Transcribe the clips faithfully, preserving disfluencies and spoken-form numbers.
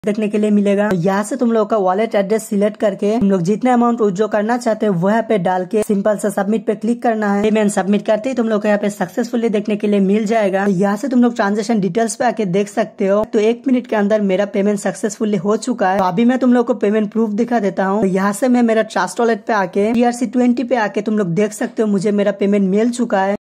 देखने के लिए मिलेगा। यहाँ से तुम लोग का वॉलेट एड्रेस सिलेक्ट करके तुम लोग जितना अमाउंट विड्रॉ करना चाहते हैं वह पे डाल के सिंपल सा सबमिट पे क्लिक करना है। पेमेंट सबमिट करते ही तुम लोग को यहाँ पे सक्सेसफुली देखने के लिए मिल जाएगा। यहाँ से तुम लोग ट्रांजेक्शन डिटेल्स पे आके देख सकते हो। तो एक मिनट के अंदर मेरा पेमेंट सक्सेसफुली हो चुका है। तो अभी मैं तुम लोग को पेमेंट प्रूफ दिखा देता हूँ। तो यहाँ से मैं मेरा ट्रस्ट वॉलेट पे आके टी आर सी ट्वेंटी पे आके तुम लोग देख सकते हो मुझे मेरा पेमेंट मिल चुका है।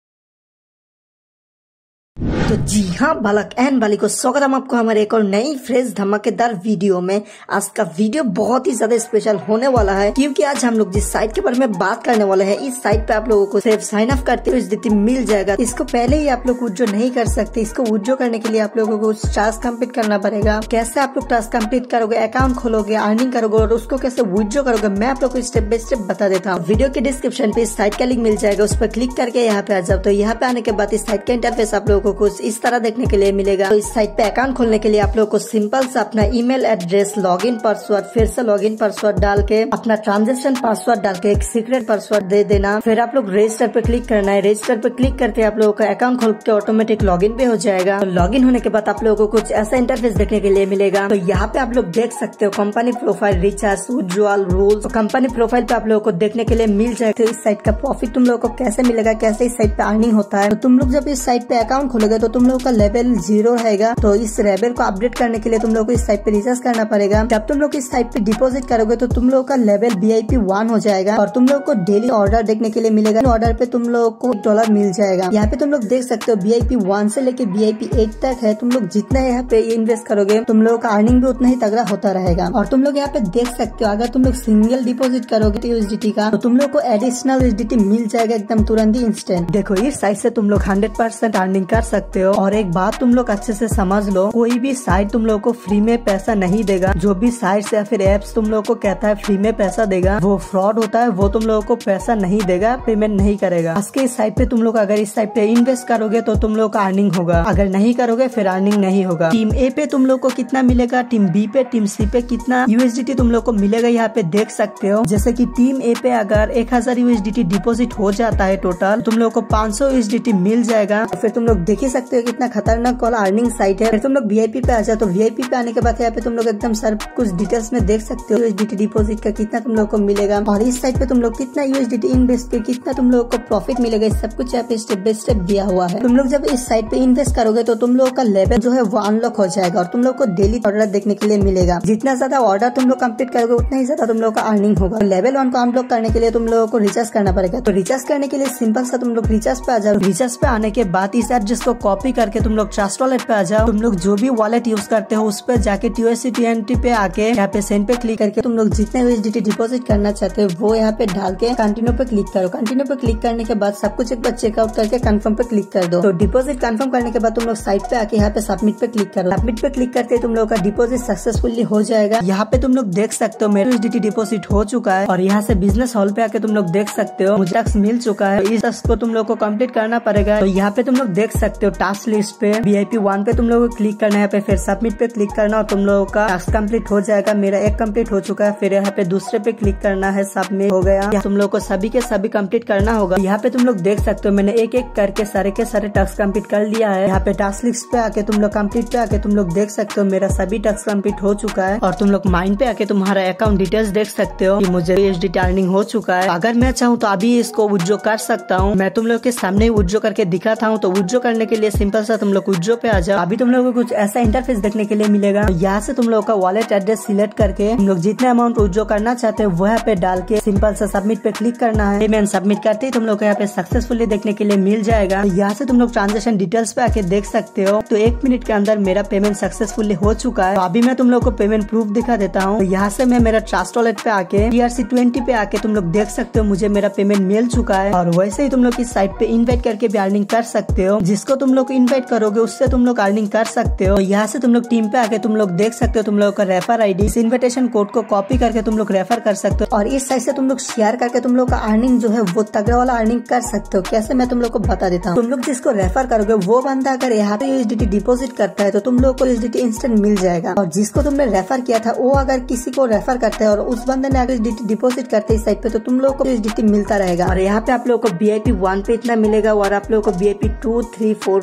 तो जी हाँ बालक एंड बालिको, स्वागत है आपको हमारे एक और नई फ्रेश धमाकेदार वीडियो में। आज का वीडियो बहुत ही ज्यादा स्पेशल होने वाला है क्योंकि आज हम लोग जिस साइट के बारे में बात करने वाले हैं इस साइट पे आप लोगों को सिर्फ साइन अप करते हुए यूएसडीटी मिल जाएगा। इसको पहले ही आप लोग विड्रॉ नहीं कर सकते। इसको विड्रॉ करने के लिए आप लोगों को टास्क कंप्लीट करना पड़ेगा। कैसे आप लोग टास्क कंप्लीट करोगे, अकाउंट खोलोगे, अर्निंग करोगे और उसको कैसे विड्रॉ करोगे मैं आप लोग को स्टेप बाय स्टेप बता देता हूँ। वीडियो के डिस्क्रिप्शन पे इस साइट का लिंक मिल जाएगा, उस पर क्लिक करके यहाँ पे आ जाओ। तो यहाँ पे आने के बाद इस साइट का इंटरफेस आप लोगों को कुछ इस तरह देखने के लिए मिलेगा। तो इस साइट पे अकाउंट खोलने के लिए आप लोगों को सिंपल से अपना ईमेल एड्रेस, लॉगिन पासवर्ड, फिर से लॉगिन पासवर्ड डाल के अपना ट्रांजेक्शन पासवर्ड डाल के एक सीक्रेट पासवर्ड दे देना। फिर आप लोग रजिस्टर पे क्लिक करना है। रजिस्टर पे क्लिक करके आप लोगों का अकाउंट खोल के ऑटोमेटिक लॉगिन पे हो जाएगा। तो लॉगिन होने के बाद आप लोगों को कुछ ऐसा इंटरफेस देखने के लिए मिलेगा। तो यहाँ पे आप लोग देख सकते हो company profile, recharge, withdrawal rules. तो कंपनी प्रोफाइल पे आप लोगों को देखने के लिए मिल जाएगा। तो इस साइट का प्रॉफिट तुम लोगों को कैसे मिलेगा, कैसे इस साइट पे अर्निंग होता है। तो तुम लोग जब इस साइट पे अकाउंट खोलोगे तो तुम लोग का लेवल जीरो रहेगा। तो इस लेवल को अपडेट करने के लिए तुम लोग को इस साइट पे रिचार्ज करना पड़ेगा। जब तुम लोग इस साइट पे डिपॉजिट करोगे तो तुम लोग का लेवल वी आई पी वन हो जाएगा और तुम लोग को डेली ऑर्डर देखने के लिए मिलेगा। ऑर्डर पे तुम लोग को डॉलर मिल जाएगा। यहाँ पे तुम लोग देख सकते हो वी आई पी वन से लेके वी आई पी एट तक है। तुम लोग जितना यहाँ पे इन्वेस्ट करोगे तुम लोग का अर्निंग भी उतना ही तगड़ा होता रहेगा। और तुम लोग यहाँ पे देख सकते हो अगर तुम लोग सिंगल डिपॉजिट करोगे यूएसडीटी का तो तुम लोग को एडिशनल यूएसडीटी मिल जाएगा एकदम तुरंत ही इंस्टेंट। देखो इस साइट से तुम लोग हंड्रेड परसेंट अर्निंग कर सकते हो। और एक बात तुम लोग अच्छे से समझ लो, कोई भी साइट तुम लोग को फ्री में पैसा नहीं देगा। जो भी साइट्स या फिर एप्स तुम लोग को कहता है फ्री में पैसा देगा वो फ्रॉड होता है। वो तुम लोगों को पैसा नहीं देगा, पेमेंट नहीं करेगा। आज के इस साइट पे तुम लोग अगर इस साइट पे इन्वेस्ट करोगे तो तुम लोग का अर्निंग होगा, अगर नहीं करोगे फिर अर्निंग नहीं होगा। टीम ए पे तुम लोग को कितना मिलेगा, टीम बी पे, टीम सी पे कितना यूएसडीटी तुम लोग को मिलेगा यहाँ पे देख सकते हो। जैसे की टीम ए पे अगर एक हजार यूएसडीटी डिपोजिट हो जाता है टोटल, तुम लोग को पाँच सौ यूएसडीटी मिल जाएगा। फिर तुम लोग देख ही सकते हो कितना खतरनाक वाला अर्निंग साइट है। फिर तुम लोग वीआईपी पे आ जाओ। तो वीआईपी पे आने के बाद यहाँ पे तुम लोग एकदम सर कुछ डिटेल्स में देख सकते हो यूएसडीटी डिपॉजिट का कितना तुम लोग को मिलेगा और इस साइट पे तुम लोग कितना यूएसडीटी इन्वेस्ट पे कितना तुम लोग को प्रॉफिट मिलेगा। इस सब कुछ यहाँ पे स्टेप बाय स्टेप दिया हुआ है। तुम लोग जब इस साइट पे इन्वेस्ट करोगे तो तुम लोग का लेवल जो है वो अनलॉक हो जाएगा और तुम लोग को डेली ऑर्डर देखने के लिए मिलेगा। जितना ज्यादा ऑर्डर तुम लोग कंप्लीट करोगे उतना ही ज्यादा तुम लोग का अर्निंग होगा। लेवल वन को अनलॉक करने के लिए तुम लोगों को रिचार्ज करना पड़ेगा। तो रिचार्ज करने के लिए सिंपल सा तुम लोग रिचार्ज पे आ जाओ। रिचार्ज पे आने के बाद इस एड्रेस को कॉपी करके तुम लोग ट्रस्ट वॉलेट पे आ जाओ। तुम लोग जो भी वॉलेट यूज करते हो उस पर जाके टी आर सी ट्वेंटी पे आके यहाँ पे सेंड पे क्लिक करके तुम लोग जितने यूएसडीटी डिपॉजिट करना चाहते हो वो यहाँ पे डाल के कंटिन्यू पे क्लिक करो। कंटिन्यू पे क्लिक करने के बाद सब कुछ एक बार चेकआउट करके कंफर्म पे क्लिक कर दो। तो डिपॉजिट कंफर्म करने के बाद तुम लोग साइट पे आके यहाँ पे सबमिट पे क्लिक करो। सबमिट पे क्लिक करके तुम लोग का डिपॉजिट सक्सेसफुली हो जाएगा। यहाँ पे तुम लोग देख सकते हो मेरा यूएसडीटी डिपॉजिट हो चुका है और यहाँ से बिजनेस हॉल पे आके तुम लोग देख सकते हो मुझे टैक्स मिल चुका है। इस टैक्स को तुम लोग को कंप्लीट करना पड़ेगा। तो यहाँ पे तुम लोग देख सकते हो टास्क लिस्ट पे वीआईपी वन पे तुम लोग को क्लिक करना है, पे फिर सबमिट पे क्लिक करना और तुम लोगों का टास्क कंप्लीट हो जाएगा। मेरा एक कंप्लीट हो चुका है। फिर यहाँ पे दूसरे पे क्लिक करना है, सबमिट हो गया। तुम लोग को सभी के सभी कंप्लीट करना होगा। यहाँ पे तुम लोग देख सकते हो मैंने एक एक करके सारे के सारे टास्क कंप्लीट कर लिया है। यहाँ पे टास्क लिस्ट पे आके तुम लोग कंप्लीट पे आके तुम लोग देख सकते हो मेरा सभी टास्क कंप्लीट हो चुका है। और तुम लोग माइंड पे आके तुम्हारा अकाउंट डिटेल्स देख सकते हो कि मुझे यूएसडीटी अर्निंग हो चुका है। अगर मैं चाहूँ तो अभी इसको विड्रॉ कर सकता हूँ। मैं तुम लोग के सामने विड्रॉ करके दिखाता हूँ। तो विड्रॉ करने के लिए सिंपल सा तुम लोग विड्रॉ पे आ जाओ। अभी तुम लोग को कुछ ऐसा इंटरफेस देखने के लिए मिलेगा। यहाँ से तुम लोग का वॉलेट एड्रेस सिलेक्ट करके तुम लोग जितना अमाउंट विड्रॉ करना चाहते हो वह पे डाल के सिंपल सा सबमिट पे क्लिक करना है। पेमेंट सबमिट करते ही तुम लोग को यहाँ पे सक्सेसफुली देखने के लिए मिल जाएगा। यहाँ से तुम लोग ट्रांजेक्शन डिटेल्स पे आके देख सकते हो। तो एक मिनट के अंदर मेरा पेमेंट सक्सेसफुली हो चुका है। तो अभी मैं तुम लोग को पेमेंट प्रूफ दिखा देता हूँ। तो यहाँ से मैं मेरा ट्रस्ट वॉलेट पे आके टी आर सी ट्वेंटी पे आके तुम लोग देख सकते हो मुझे मेरा पेमेंट मिल चुका है। और वैसे ही तुम लोग इस साइट पे इन्वाइट करके भी अर्निंग कर सकते हो। जिसको तुम लोग इन्वाइट करोगे उससे तुम लोग अर्निंग कर सकते हो। यहाँ से तुम लोग टीम पे आके तुम लोग देख सकते हो तुम लोग का रेफर आईडी, इस इन्विटेशन कोड को कॉपी करके तुम लोग रेफर कर सकते हो। और इस साइट से तुम लोग शेयर करके तुम लोग का अर्निंग जो है वो तगड़ा वाला अर्निंग कर सकते हो। कैसे मैं तुम लोग को बता देता हूँ। तुम लोग जिसको रेफर करोगे वो बंदा अगर यहाँ पे यूएसडीटी डिपॉजिट करता है तो तुम लोग को यूएसडीटी इंस्टेंट मिल जाएगा। और जिसको तुमने रेफर किया था वो अगर किसी को रेफर करता है और उस बंदे ने अगर यूएसडीटी डिपॉजिट करते इस साइट पे तो तुम लोग को यूएसडीटी मिलता रहेगा। और यहाँ पे आप लोग को वीआईपी वन पे इतना मिलेगा और आप लोग को VIP two, three, four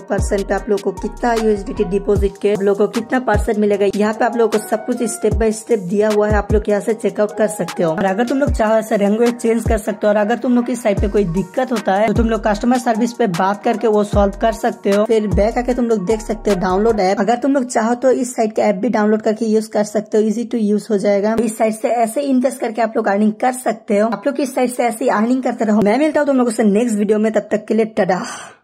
percent पे आप लोग को कितना यूएसडीटी डिपॉजिट के आप लोग को कितना परसेंट मिलेगा, यहाँ पे आप लोग को सब कुछ स्टेप बाय स्टेप दिया हुआ है। आप लोग यहाँ से चेकआउट कर सकते हो। और अगर तुम लोग चाहो ऐसा लैंग्वेज चेंज कर सकते हो। और अगर तुम लोग की साइट पे कोई दिक्कत होता है तो तुम लोग कस्टमर सर्विस पे बात करके वो सॉल्व कर सकते हो। फिर बैक आके तुम लोग देख सकते हो डाउनलोड ऐप। अगर तुम लोग चाहो तो इस साइट का ऐप भी डाउनलोड करके यूज कर सकते हो। इजी टू यूज हो जाएगा। इस साइट से ऐसे इन्वेस्ट करके आप लोग अर्निंग कर सकते हो। आप लोग इस साइट से ऐसे अर्निंग करते रहो। मैं मिलता हूँ तुम लोगों से नेक्स्ट वीडियो में, तब तक के लिए टाटा।